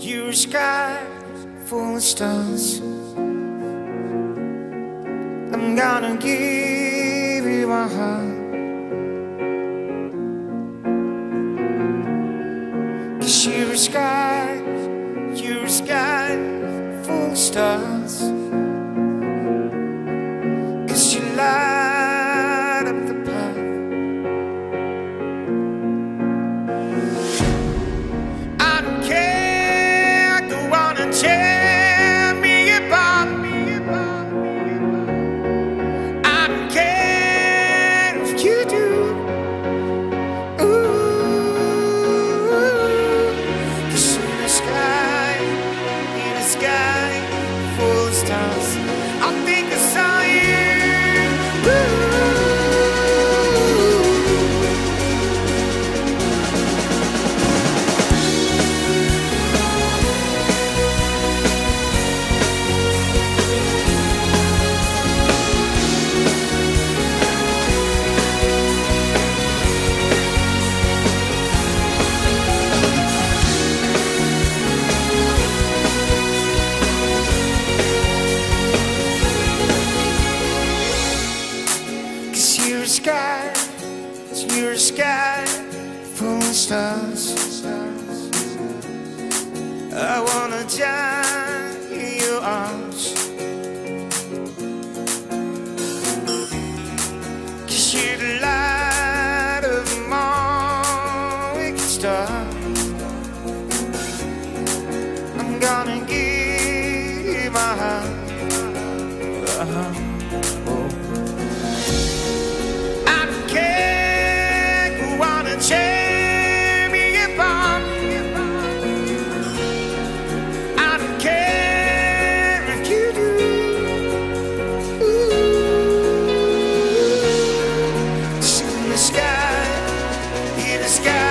You're a sky full of stars. I'm gonna give you my heart, 'cause you're a sky full of stars. 'Cause you light up the path. I don't care, go on and tear me apart. I don't care if you do. Ooh, 'cause in the sky full of stars, I think I saw you. You're a sky full of stars. I wanna die in your arms, 'cause you're the light of the morning star. I'm gonna give my heart. Tear me apart. I don't care if you do. Ooh, in the sky